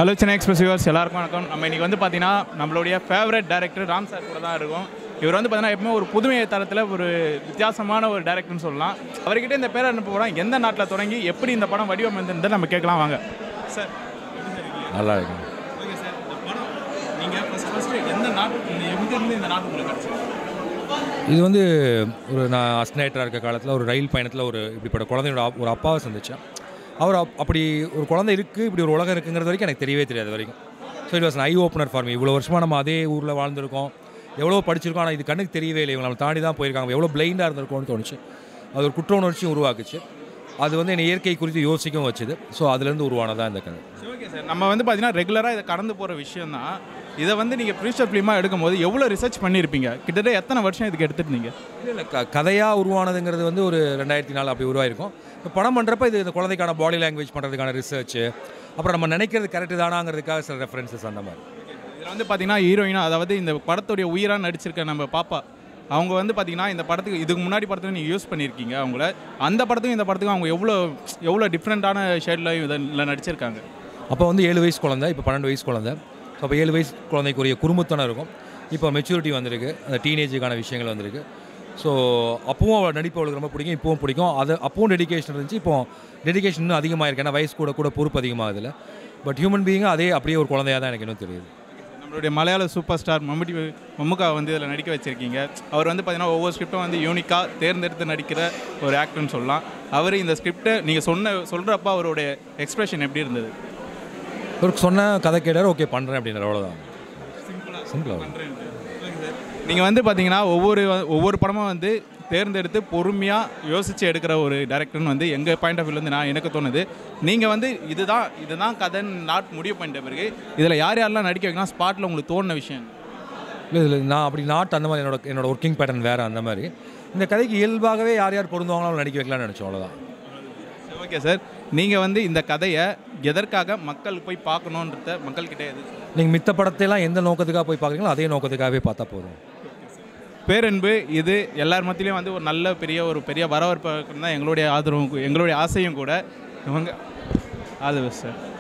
Hello Chennaiexpress viewers, எல்லாருக்கும் வணக்கம். நம்ம இன்னைக்கு வந்து பாத்தீங்கன்னா நம்மளுடைய ஃபேவரட் டைரக்டர் ராம் சார் கூட தான் இருக்கோம். இவர் வந்து பாத்தீங்கன்னா எப்பவுமே ஒரு புதுமை தரத்துல ஒரு வித்தியாசமான ஒரு டைரக்டர்னு சொல்லலாம். அவர்கிட்ட இந்த பேரன்பு படம் எந்த நாட்டுல தொடங்கி எப்படி இந்த படம் வடிவமைந்தது நம்ம கேட்கலாம் வாங்க. சார் நல்லா இருக்கு. ஓகே சார், இந்த படம் நீங்க ஃபர்ஸ்ட் எந்த நாட்டுல எங்க இருந்து இந்த நாட்டுக்கு உங்களுக்கு கிடைச்சது? இது வந்து ஒரு நான் அஸ்னைட்டராக இருக்க காலத்தில் ஒரு ரயில் பயணத்தில் ஒரு இப்படிப்பட்ட குழந்தையோட ஒரு அப்பாவை சந்தித்தேன். அவர் அப்படி ஒரு குழந்தை இருக்குது, இப்படி ஒரு உலகம் இருக்குங்கிறது வரைக்கும் எனக்கு தெரியவே தெரியாது வரைக்கும். So it was eye opener for me. இவ்வளோ வருஷமாக நம்ம அதே ஊரில் வாழ்ந்துருக்கோம், எவ்வளோ படிச்சிருக்கோம், ஆனால் இது கண்ணுக்கு தெரியவே இல்லை. இவங்க நம்ம தாண்டி தான் போயிருக்காங்க, எவ்வளோ பிளைண்டாக இருந்திருக்கோம்னு தோணுச்சு. அது ஒரு குற்ற உணர்ச்சியும் உருவாக்குச்சு. அது வந்து என்னை இயற்கை குறித்து யோசிக்கவும் வச்சுது. ஸோ அதுலேருந்து உருவானதான் இந்த கதை. ஓகே சார், நம்ம வந்து பார்த்தீங்கன்னா ரெகுலராக இதை கடந்து போகிற விஷயம் தான். இதை வந்து நீங்கள் ஃபியூச்சர் ஃபிலிமாக எடுக்கும்போது எவ்வளோ ரிசர்ச் பண்ணியிருப்பீங்க? கிட்டத்தட்ட எத்தனை வருஷம் இதுக்கு எடுத்துருந்தீங்க? இல்லை கதையாக உருவானதுங்கிறது வந்து ஒரு 2004 அப்படி உருவாயிருக்கும். இப்போ படம் பண்ணுறப்ப இது இந்த குழந்தைக்கான பாடி லாங்குவேஜ் பண்ணுறதுக்கான ரிசர்ச்சு, அப்புறம் நம்ம நினைக்கிறது கரெக்டு தானாங்கிறதுக்காக சில ரெஃபரன்சஸ் அந்த மாதிரி. இதில் வந்து பார்த்தீங்கன்னா ஹீரோயினா, அதாவது இந்த படத்துடைய உயிராக நடிச்சிருக்க நம்ம பாப்பா, அவங்க வந்து பார்த்தீங்கன்னா இந்த படத்துக்கு இதுக்கு முன்னாடி படத்துக்கு நீங்கள் யூஸ் பண்ணியிருக்கீங்க அவங்கள. அந்த படத்துக்கும் இந்த படத்துக்கும் அவங்க எவ்வளோ டிஃப்ரெண்ட்டான ஷேடில் இதில் நடிச்சிருக்காங்க. அப்போ வந்து 7 வயசு குழந்தை, இப்போ 12 வயசு குழந்தை. ஸோ அப்போ 7 வயசு குழந்தைக்குரிய குறும்புத்தனம் இருக்கும். இப்போ மெச்சூரிட்டி வந்திருக்கு, அந்த டீனேஜுக்கான விஷயங்கள் வந்திருக்கு. ஸோ அப்பவும் அவள் நடிப்பு அவளுக்கு ரொம்ப பிடிக்கும், இப்போவும் பிடிக்கும். அது அப்பவும் டெடிக்கேஷன் இருந்துச்சு, இப்போ டெடிக்கேஷன் இன்னும் அதிகமாக இருக்குது. ஏன்னா வயசு கூட பொறுப்பு அதிகமாகுதில்ல. பட் ஹியூமன் பீயிங்காக அதே அப்படியே ஒரு குழந்தையாக தான் எனக்கு இன்னும் தெரியுது. நம்மளுடைய மலையாள சூப்பர் ஸ்டார் மம்முக்கா வந்து இதில் நடிக்க வச்சுருக்கீங்க. அவர் வந்து பார்த்தீங்கன்னா ஒவ்வொரு ஸ்கிரிப்டும் வந்து யூனிக்காக தேர்ந்தெடுத்து நடிக்கிற ஒரு ஆக்டர்னு சொல்லலாம். அவர் இந்த ஸ்கிரிப்டை நீங்கள் சொல்கிறப்ப அவருடைய எக்ஸ்பிரஷன் எப்படி இருந்தது? அவருக்கு சொன்ன கதை கேட்டார், ஓகே பண்ணுறேன் அப்படின்ற அவ்வளோதான். சிம்பிளாக நீங்கள் வந்து பார்த்தீங்கன்னா ஒவ்வொரு படமும் வந்து தேர்ந்தெடுத்து பொறுமையாக யோசித்து எடுக்கிற ஒரு டைரக்டர்னு வந்து எங்கள் பாயிண்ட் ஆஃப் வியூலேருந்து எனக்கு தோணுது. நீங்கள் வந்து இதுதான் கதைன்னு முடிவு பண்ணிட்ட பிறகு இதில் யாரெல்லாம் நடிக்க வைக்கலாம் ஸ்பாட்டில் உங்களுக்கு தோணுன விஷயம்? இல்லை இதில் நான் அப்படி அந்த மாதிரி என்னோட ஒர்க்கிங் பேட்டர்ன் வேறு. அந்த மாதிரி இந்த கதைக்கு இயல்பாகவே யார் பொருந்துவாங்களோ நடிக்க வைக்கலாம்னு நினச்சோம், அவ்வளோதான். ஓகே சார், நீங்கள் வந்து இந்த கதையை எதற்காக மக்கள் போய் பார்க்கணுன்றத மக்கள்கிட்ட எது நீங்கள் மித்த படத்தையெல்லாம் எந்த நோக்கத்துக்காக போய் பார்க்குறீங்களோ அதே நோக்கத்துக்காகவே பார்த்தா போதும். பேரன்பு இது எல்லார் மத்தியிலையும் வந்து ஒரு நல்ல பெரிய வரவேற்பு தான் எங்களுடைய ஆதரவும் எங்களுடைய ஆசையும் கூட. இவங்க ஆதரவு சார்.